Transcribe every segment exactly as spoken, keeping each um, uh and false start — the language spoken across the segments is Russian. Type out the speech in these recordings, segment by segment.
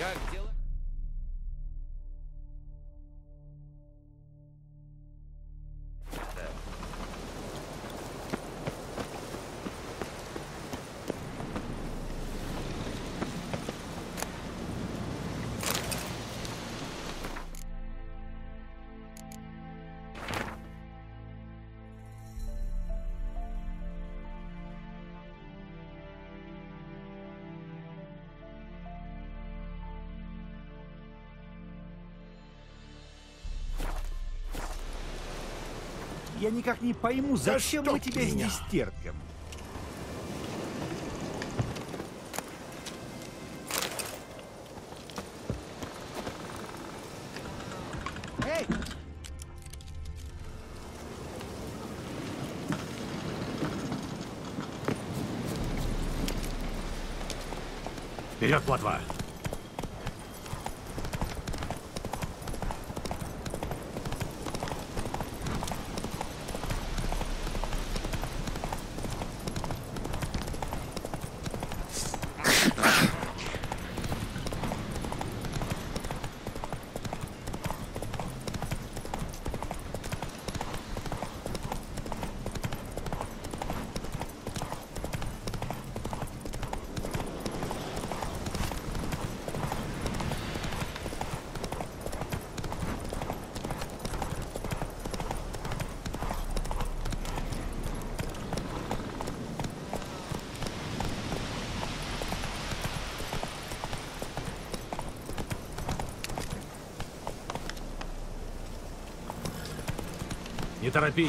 Как дела? Я никак не пойму, зачем Да мы чтоб тебя меня. здесь терпим. Эй! Вперед, плотва! Не торопись.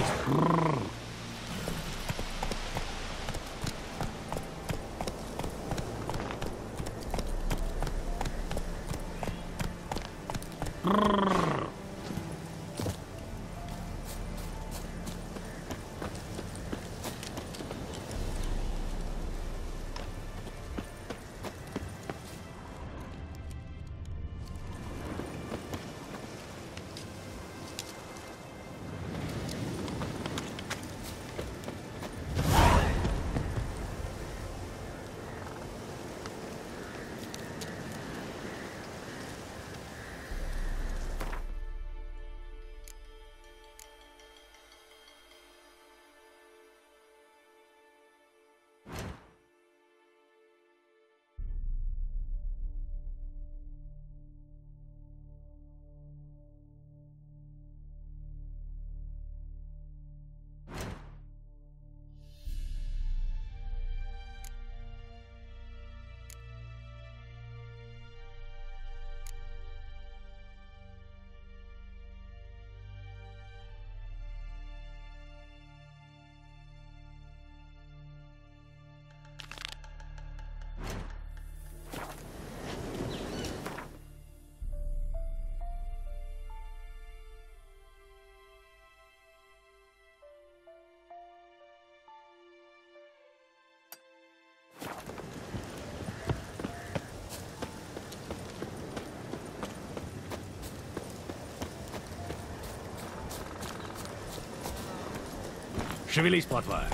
Шевелись, плотва.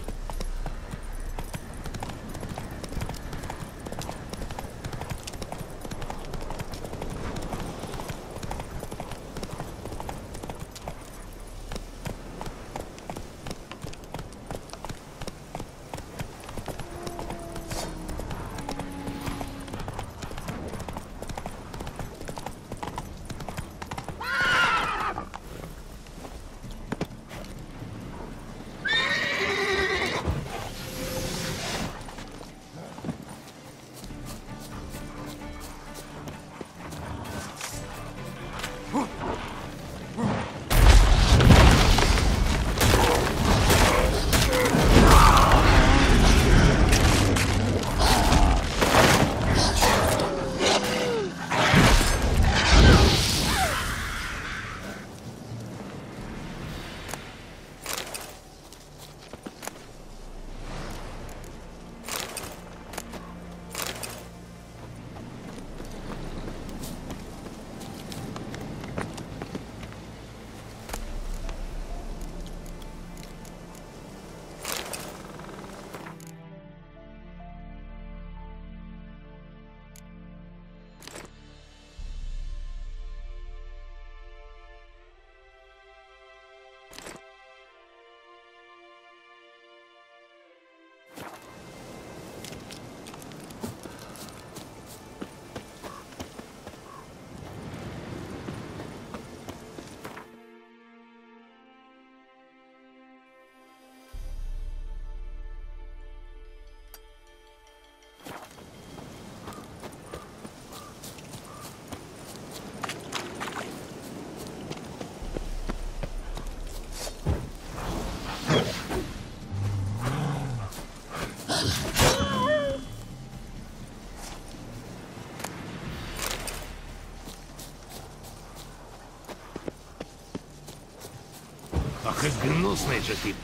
Ах, и гнусный же тип.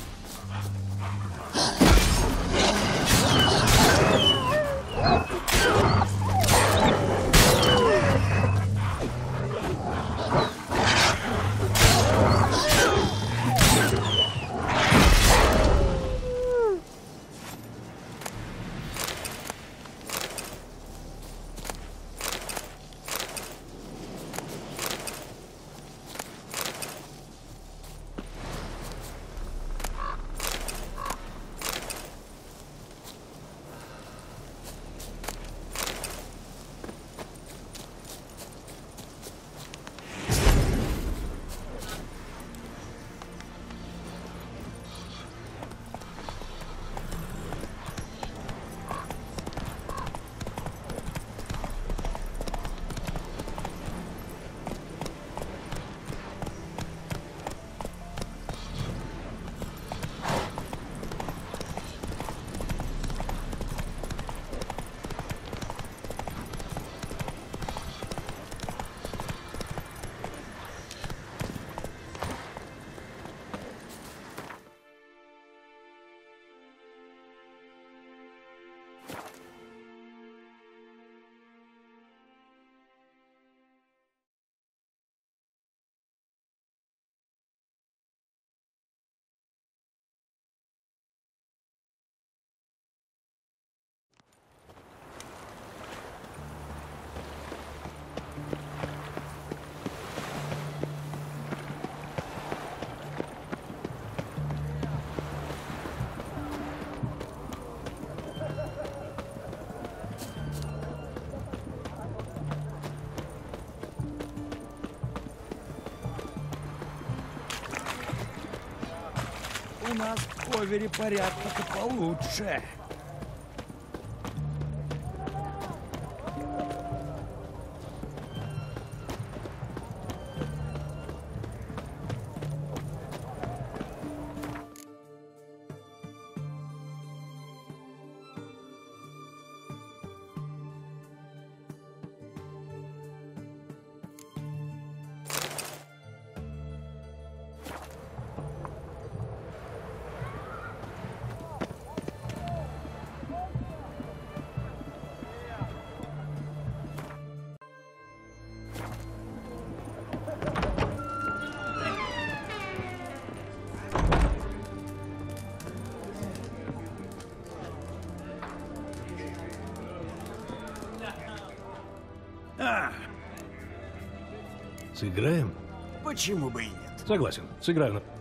У нас в Ховере порядка-то получше. Сыграем? Почему бы и нет? Согласен. Сыграю. на-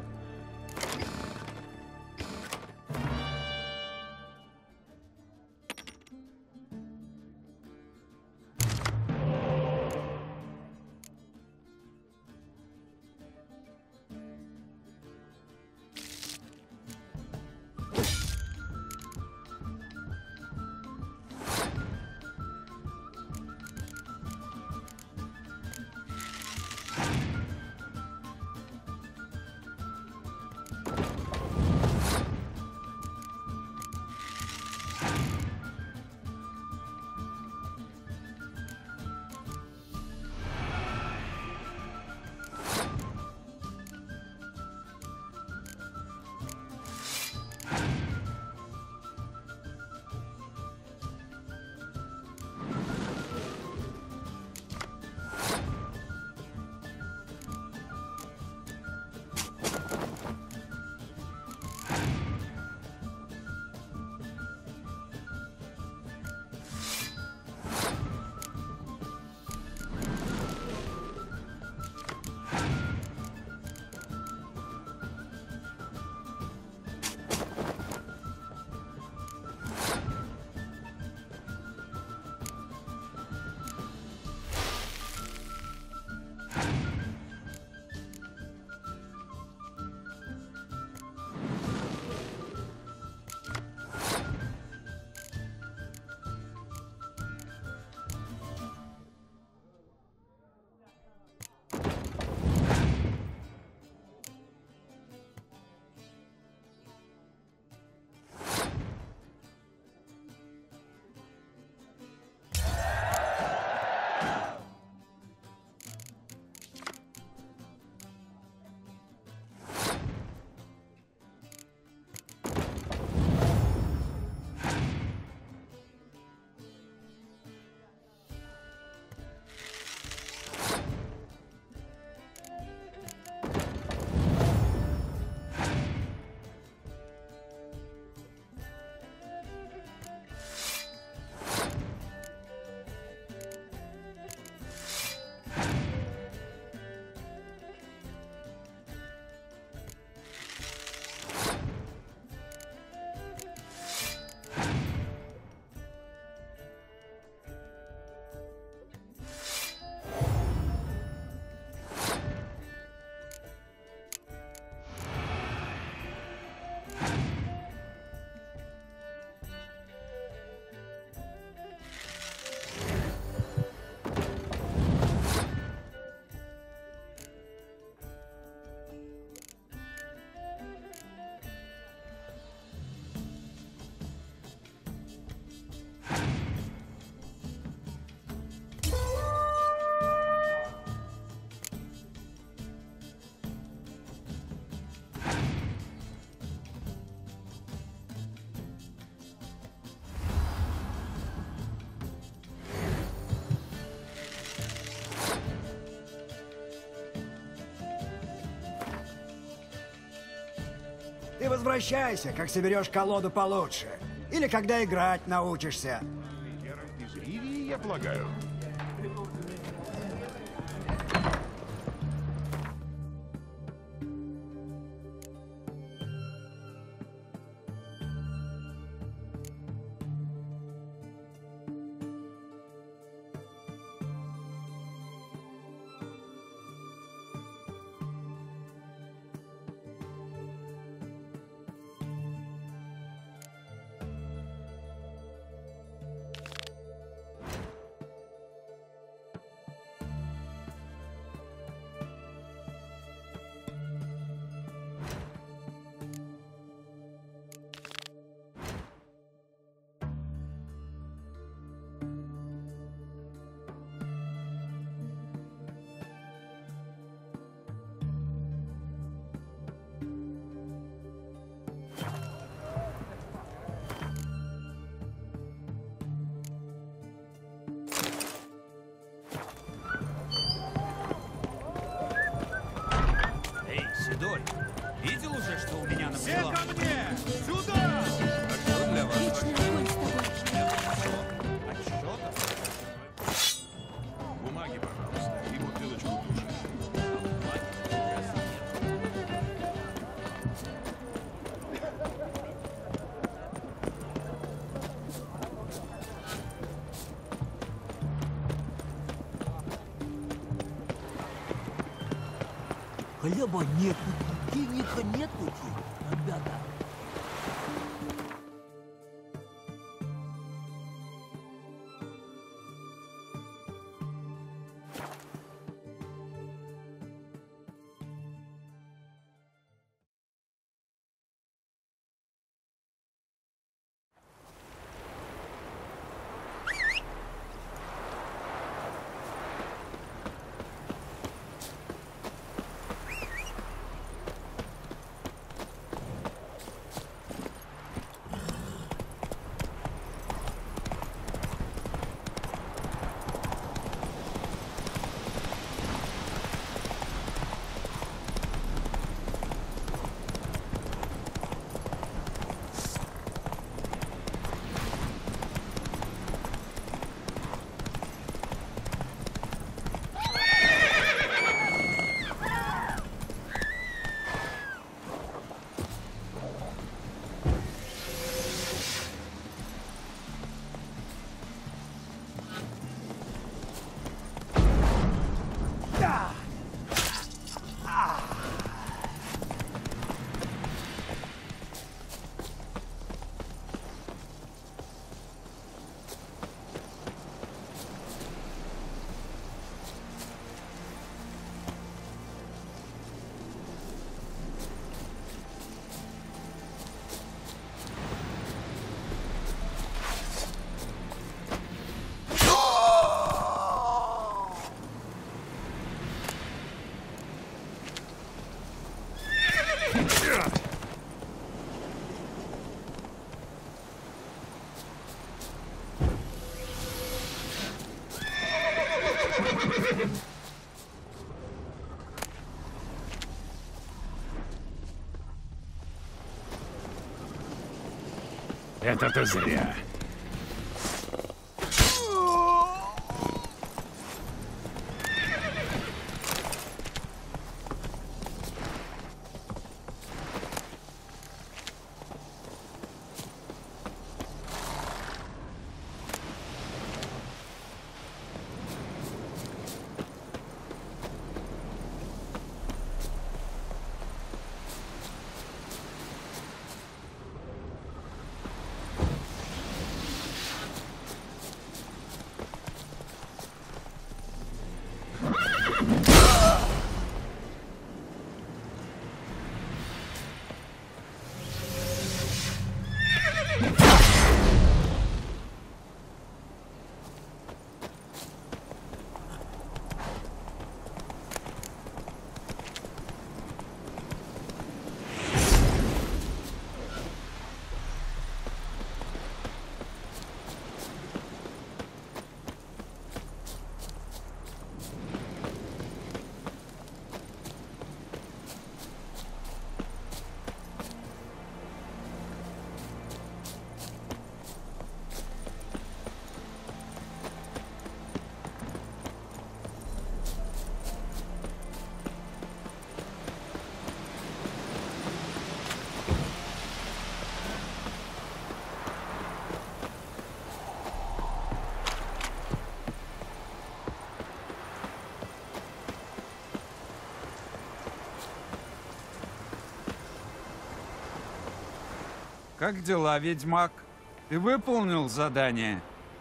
Ты возвращайся, как соберешь колоду получше. Или когда играть научишься. Из Ривии, я полагаю. Эй, Сидорь, видел уже, что у меня на Все прилавке? ко мне! Сюда! А что для вас? Вечный огонь с тобой. Отчет? Бумаги, пожалуйста, и бутылочку души. Хлеба нет, денег нет, ребята. Это-то зря. как дела, ведьмак? Ты выполнил задание?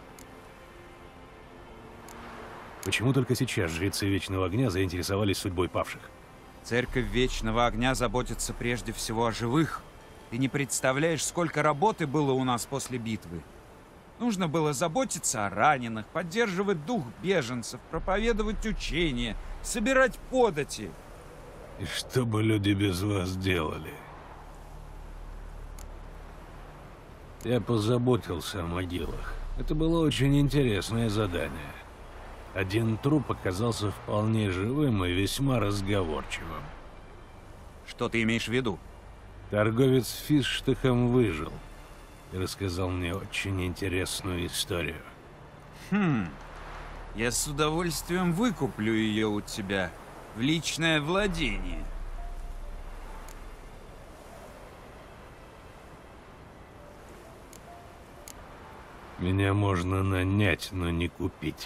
Почему только сейчас жрецы Вечного Огня заинтересовались судьбой павших? Церковь Вечного Огня заботится прежде всего о живых. Ты не представляешь, сколько работы было у нас после битвы. Нужно было заботиться о раненых, поддерживать дух беженцев, проповедовать учения, собирать подати. И что бы люди без вас делали? Я позаботился о могилах. Это было очень интересное задание. Один труп оказался вполне живым и весьма разговорчивым. Что ты имеешь в виду? Торговец фисштахом выжил и рассказал мне очень интересную историю. Хм, я с удовольствием выкуплю ее у тебя в личное владение. Меня можно нанять, но не купить.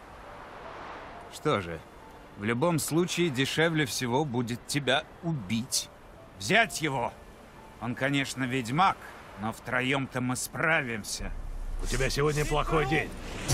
Что же, в любом случае дешевле всего будет тебя убить. Взять его! Он, конечно, ведьмак, но втроем-то мы справимся. У тебя сегодня плохой день.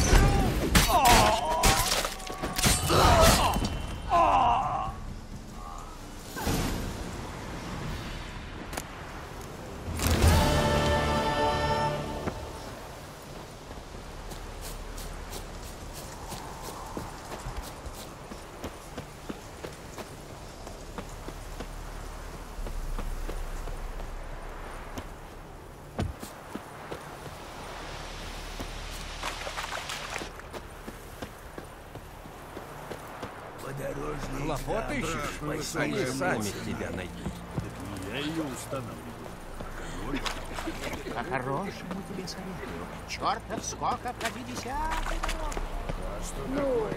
Хлопот ищешь? Они сами тебя найдут. Я ее установлю. По-хорошему тебе советую. Чертов сколько по десятый. А что такое?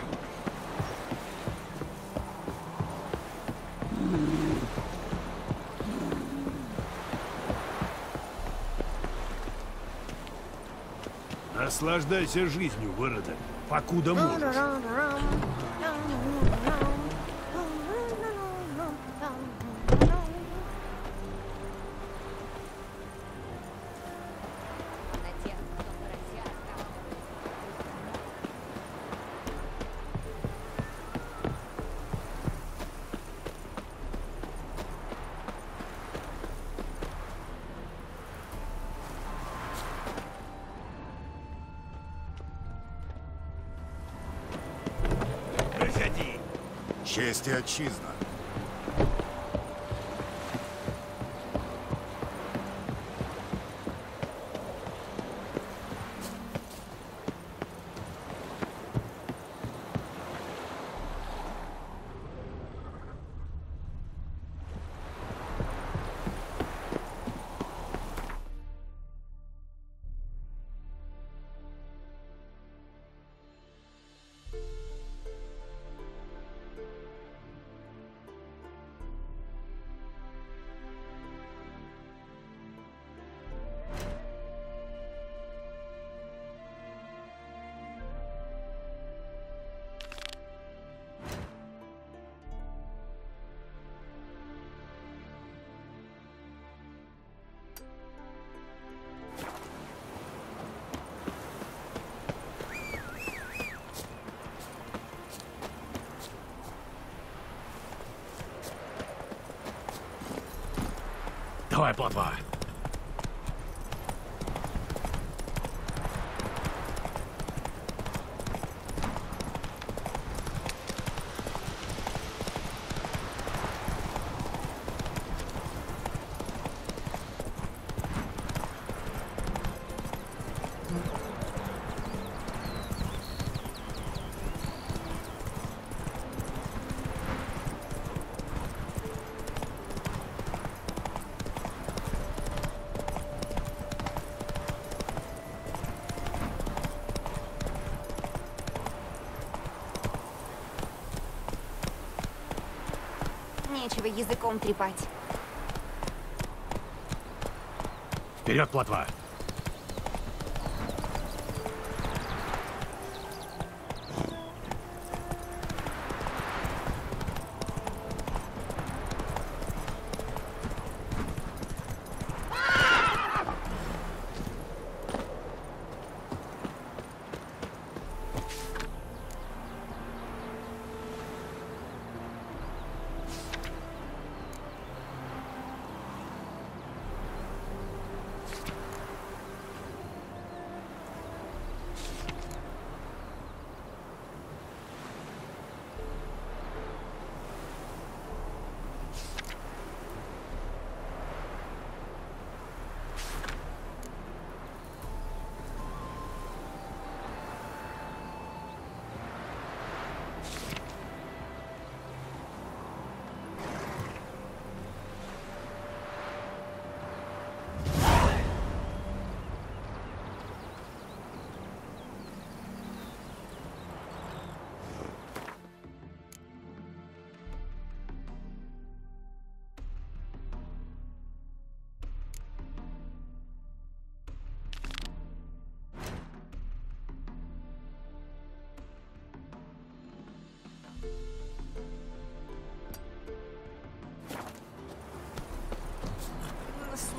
Наслаждайся жизнью, выродок, покуда можешь. Честь и отчизна. Давай, плотва. Нечего языком трепать. Вперед, плотва!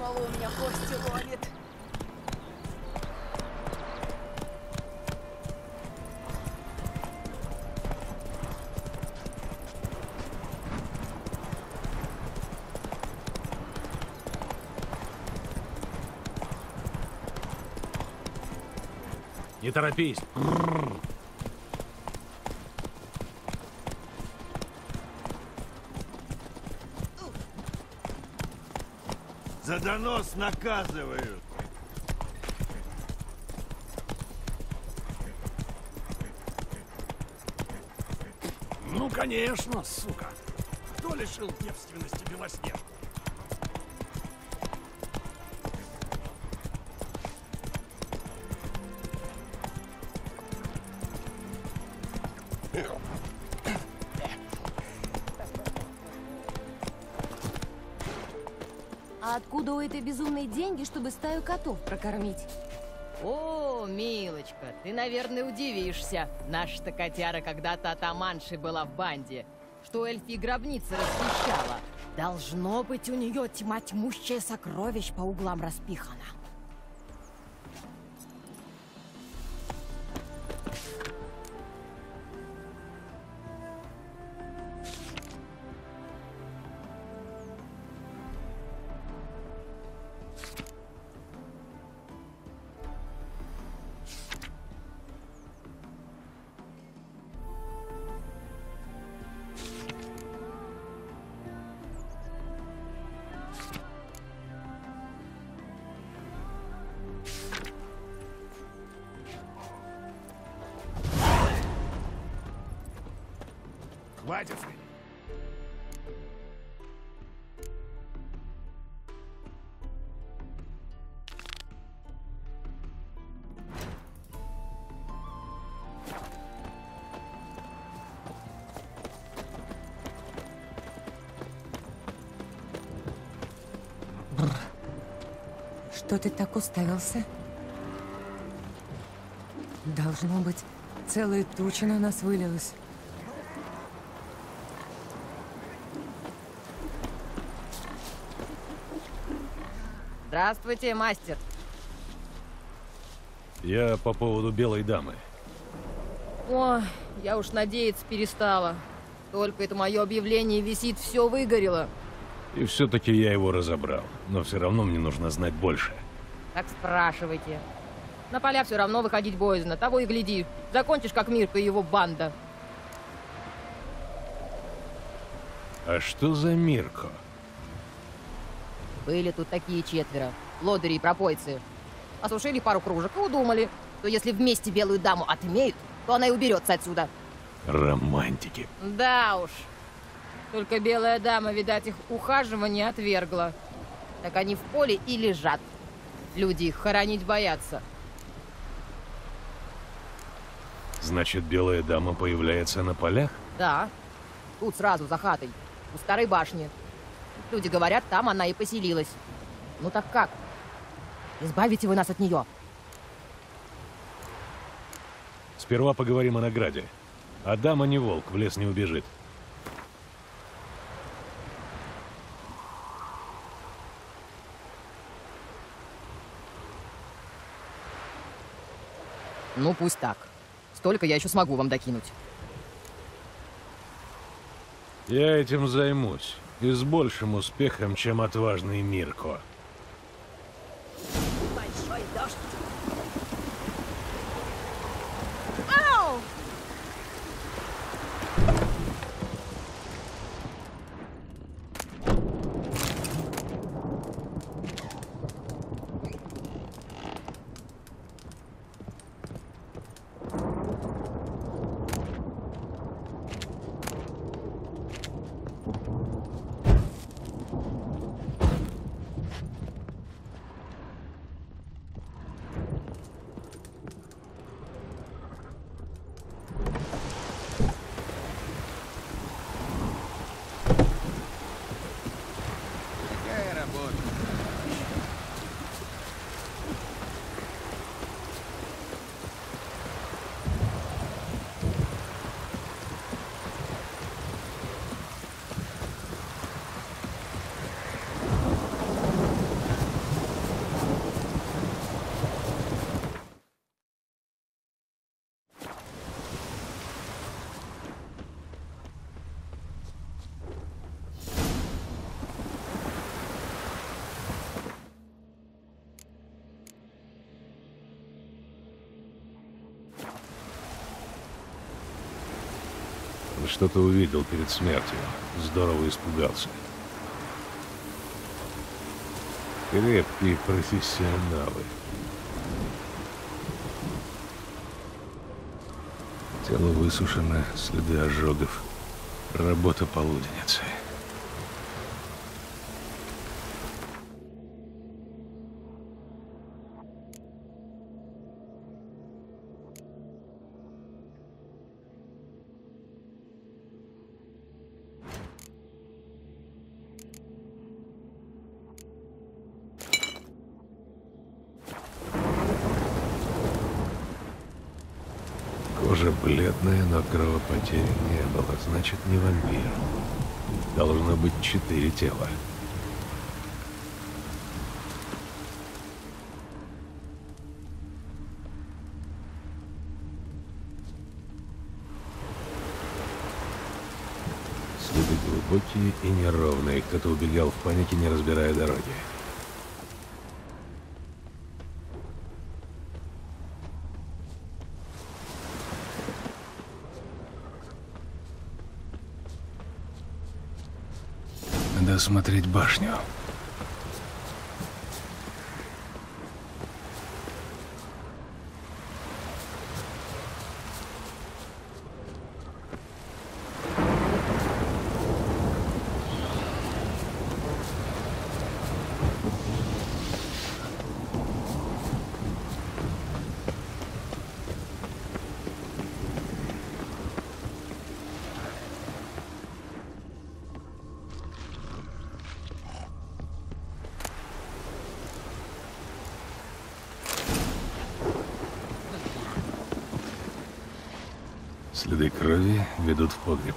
Мало у меня кости ловит. Не торопись. За донос наказывают. Ну, конечно, сука. Кто лишил девственности Белоснежку? А откуда у этой безумной деньги, чтобы стаю котов прокормить? О, милочка, ты, наверное, удивишься. Наша-то котяра когда-то атаманшей была в банде, что эльфи гробницы расхищала. Должно быть, у нее тьма тьмущая сокровищ по углам распихана. Хватит. Что ты так уставился? Должно быть, целая туча на нас вылилась. Здравствуйте, мастер. Я по поводу белой дамы. Ой, я уж надеяться перестала. Только это мое объявление висит, все выгорело. И все-таки я его разобрал. Но все равно мне нужно знать больше. Так спрашивайте. На поля все равно выходить боязно. Того и гляди. Закончишь, как Мирка и его банда. А что за Мирко? Были тут такие четверо. Лодыри и пропойцы. Осушили пару кружек и удумали, что если вместе белую даму отымеют, то она и уберется отсюда. Романтики. Да уж. Только белая дама, видать, их ухаживание отвергла. Так они в поле и лежат. Люди их хоронить боятся. Значит, белая дама появляется на полях? Да. Тут сразу, за хатой. У старой башни. Люди говорят, там она и поселилась. Ну так как? Избавите вы нас от нее. Сперва поговорим о награде. А дама не волк, в лес не убежит. Ну, пусть так. Столько я еще смогу вам докинуть. Я этим займусь. И с большим успехом, чем отважный Мирко. Большой дождь. Ау! что-то увидел перед смертью. Здорово испугался. Крепкие профессионалы. Тело высушено, следы ожогов. Работа полуденницы. Кожа бледная, но кровопотери не было, значит, не вампир. Должно быть четыре тела. Следы глубокие и неровные. Кто-то убегал в панике, не разбирая дороги. Надо осмотреть башню. Следы крови ведут в погреб.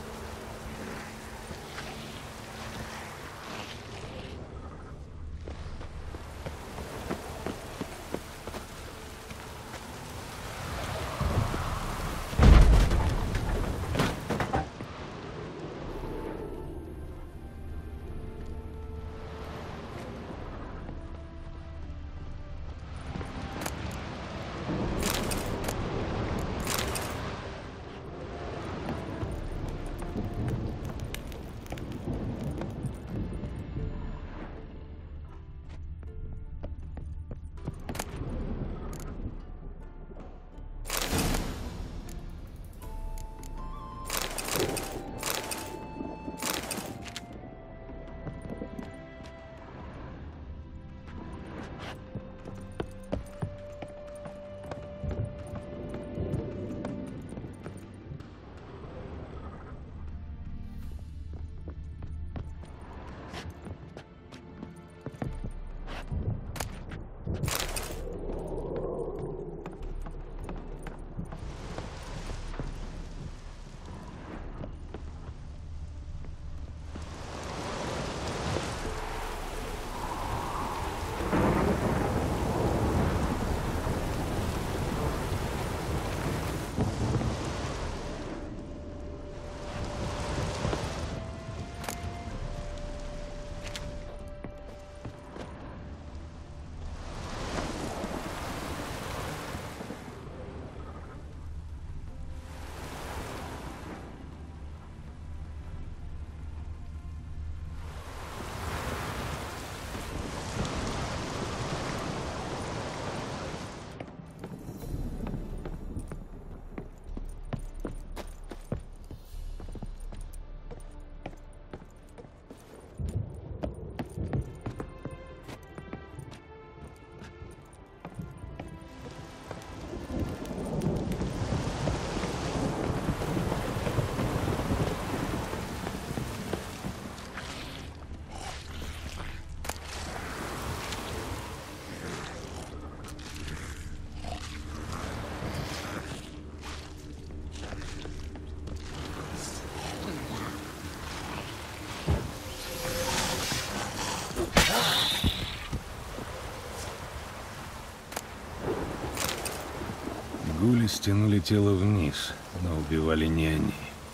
Гули стянули тело вниз, но убивали не они.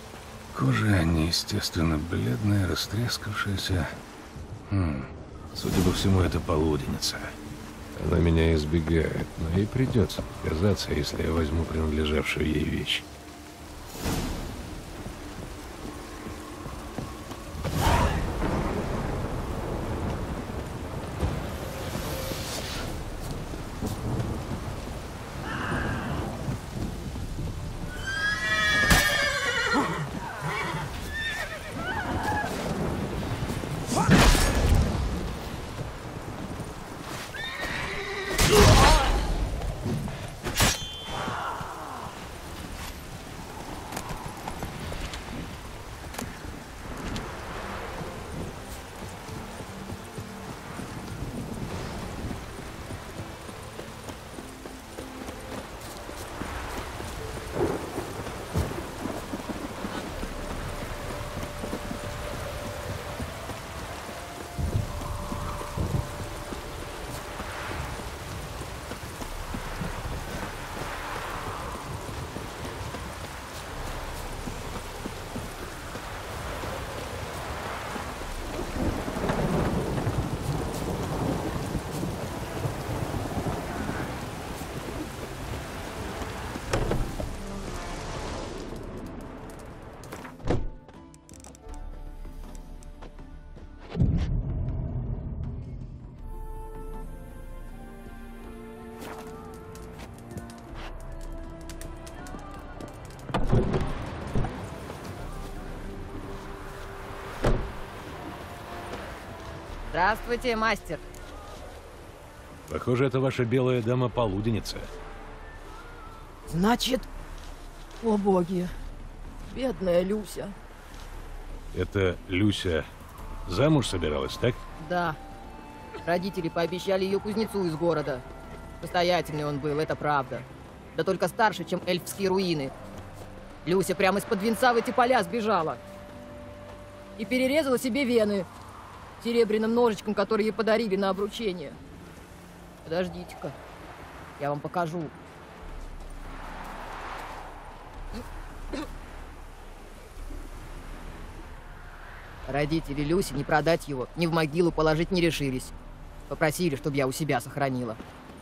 Кожа неестественно бледная, растрескавшаяся. Хм. Судя по всему, это полуденница. Она меня избегает, но ей придется показаться, если я возьму принадлежавшую ей вещь. Здравствуйте, мастер. Похоже, это ваша белая дама-полуденница. Значит, о боги, бедная Люся. Это Люся замуж собиралась, так? Да. Родители пообещали ее кузнецу из города. Состоятельный он был, это правда. Да только старше, чем эльфские руины. Люся прямо из-под венца в эти поля сбежала. И перерезала себе вены серебряным ножичком, который ей подарили на обручение. Подождите-ка, я вам покажу. Родители Люси не продать его, ни в могилу положить не решились. Попросили, чтобы я у себя сохранила.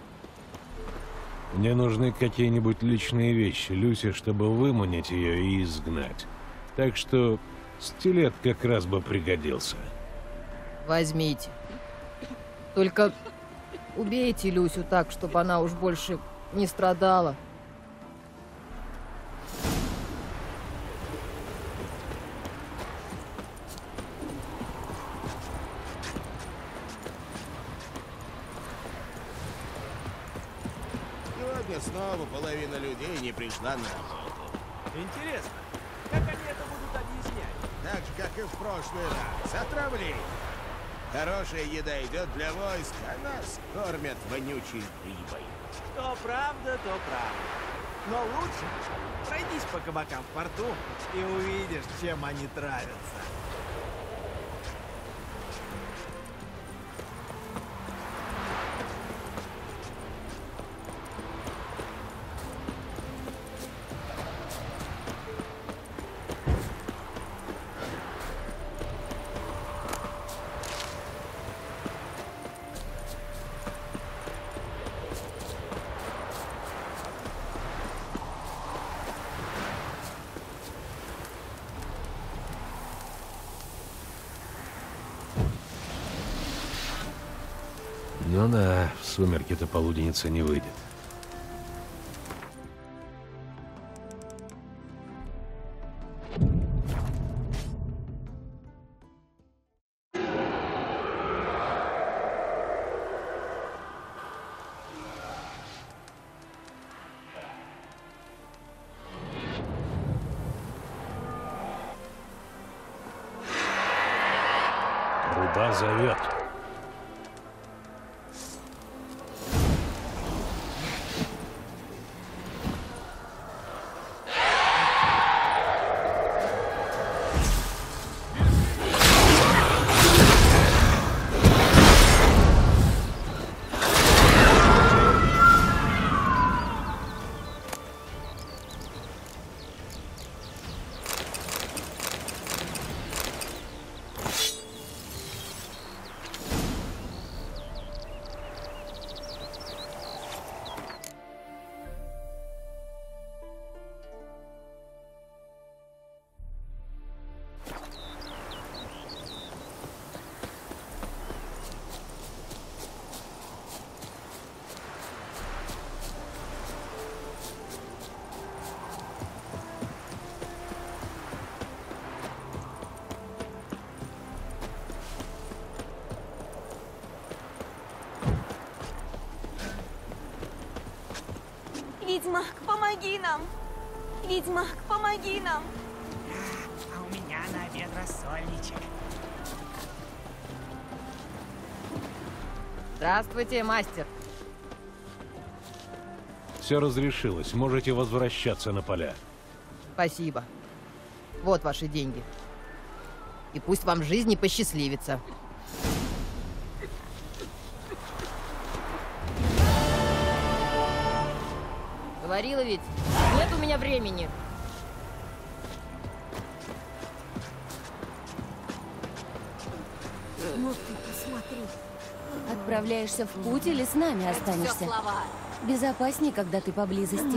Мне нужны какие-нибудь личные вещи Люси, чтобы выманить ее и изгнать. Так что стилет как раз бы пригодился. Возьмите. Только убейте Люсю так, чтобы она уж больше не страдала. Сегодня снова половина людей не пришла на работу. Интересно, как они это будут объяснять? Так же, как и в прошлый раз. Отравление. Хорошая еда идет для войск, а нас кормят вонючей рыбой. Что правда, то правда. Но лучше пройдись по кабакам в порту и увидишь, чем они травятся. Ну да, в сумерки-то полуденница не выйдет. Руда зовет. Ведьмак, помоги нам! Ведьмак, помоги нам! А у меня на обед рассольничек. Здравствуйте, мастер. Все разрешилось, можете возвращаться на поля. Спасибо. Вот ваши деньги. И пусть вам в жизни посчастливится. Говорила ведь, нет у меня времени. Ну ты посмотри. Отправляешься в путь или с нами останешься? Все слова. Безопаснее, когда ты поблизости.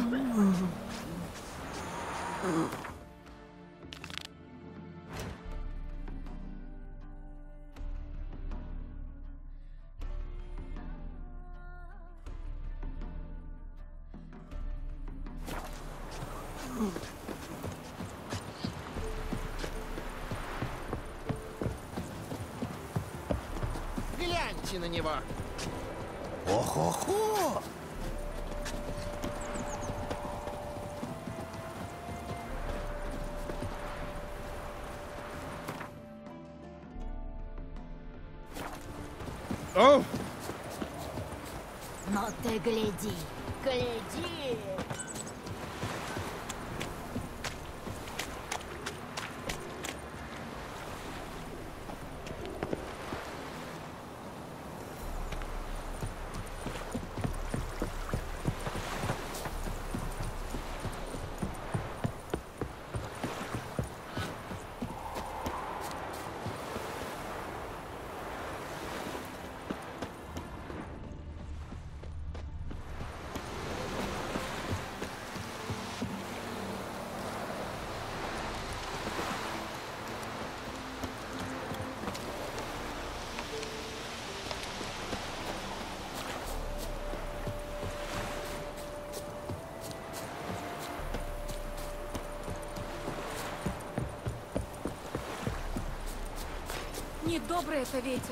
Гляньте на него. Ох-охо! О! Но ты гляди, гляди. Недобрый это ветер.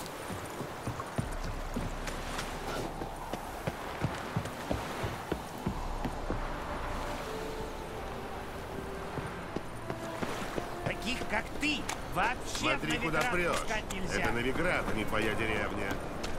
Таких, как ты, вообще Смотри, в куда Новиград прешь. пускать нельзя. Это Новиград, а не твоя деревня.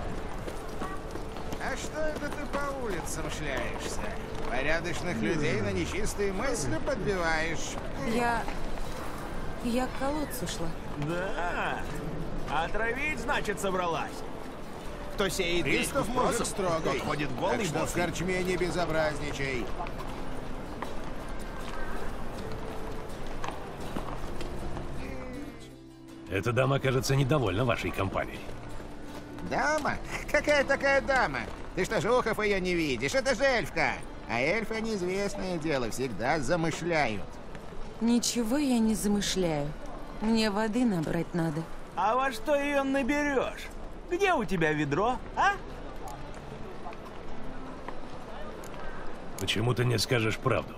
А что это ты по улицам шляешься? Порядочных людей на нечистые мысли подбиваешь. Я... Я к колодцу шла. Да. Отравить, значит, собралась. Кто сеет Пристав десять мужик вопросов, строгий. тот ходит голый, Так что в босый. корчме не безобразничай. Эта дама, кажется, недовольна вашей компанией. Дама? Какая такая дама? Ты что, жухов ее не видишь? Это же эльфка. А эльфы, неизвестное дело, всегда замышляют. Ничего я не замышляю. Мне воды набрать надо. А во что ее наберешь? Где у тебя ведро, а? Почему ты не скажешь правду?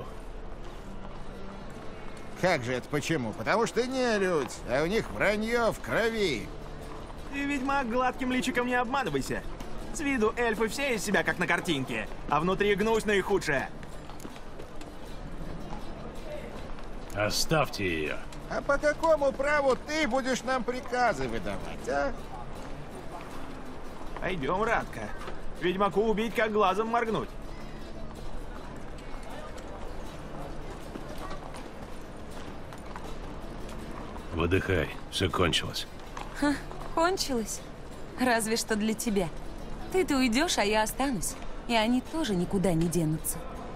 Как же это почему? Потому что не люди, а у них вранье в крови. Ты, ведьмак, гладким личиком не обманывайся. С виду эльфы все из себя как на картинке, а внутри гнусь наихудшее. Оставьте ее. А по какому праву ты будешь нам приказы выдавать, а? Пойдем, Радка. Ведьмаку убить, как глазом моргнуть. Выдыхай, все кончилось. Ха, кончилось. Разве что для тебя. Ты-то уйдешь, а я останусь. И они тоже никуда не денутся.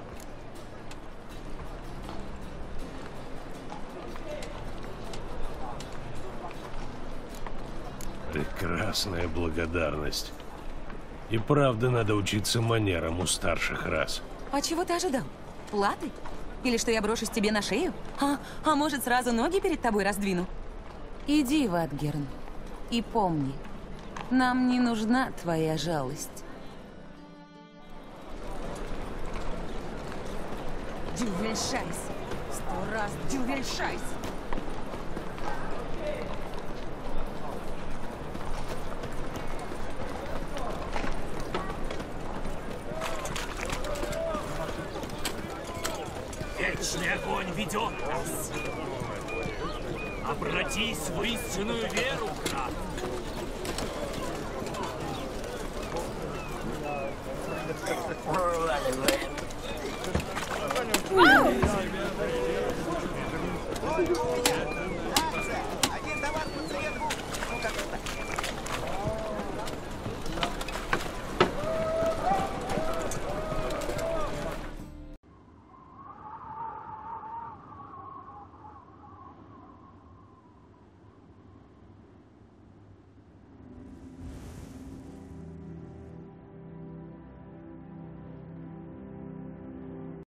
Прекрасная благодарность. И правда надо учиться манерам у старших рас. А чего ты ожидал? Платы? Или что я брошусь тебе на шею? А, а может, сразу ноги перед тобой раздвину? Иди, Ватгерн, и помни, нам не нужна твоя жалость. Дювельшайс. Сто раз дювельшайс. Вечный огонь ведет нас. Обратись в истинную веру, брат. Ау!